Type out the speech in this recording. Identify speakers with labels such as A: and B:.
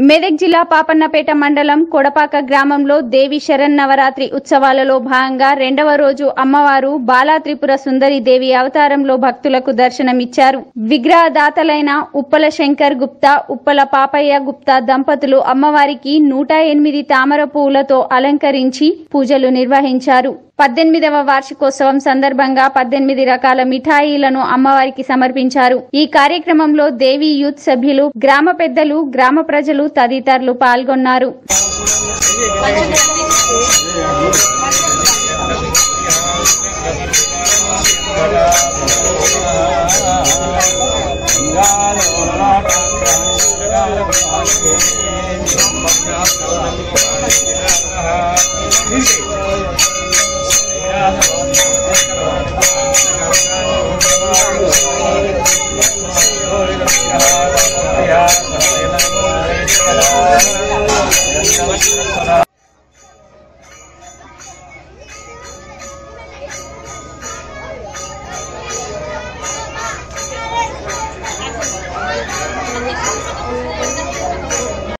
A: మెదక్ జిల్లా పాపన్నపేట మండలం కొడపాక గ్రామంలో దేవి శరన్నవరాత్రి ఉత్సవాలలో భాగంగా రెండవ రోజు అమ్మవారు బాలా త్రిపుర సుందరి దేవి అవతారంలో భక్తులకు దర్శనమిచ్చారు. విగ్రహదాతలైన ఉప్పల శంకర్ గుప్తా, ఉప్పల పాపయ్య గుప్తా దంపతులు అమ్మవారికి 108 తామర పువ్వులతో అలంకరించి పూజలు నిర్వహించారు. 18వ వార్షికోత్సవం సందర్భంగా 18 రకాల మిఠాయిలను అమ్మవారికి సమర్పించారు. ఈ కార్యక్రమంలో దేవి యూత్ సభ్యులు, గ్రామ పెద్దలు, గ్రామ ప్రజలు తదితరులు పాల్గొన్నారు.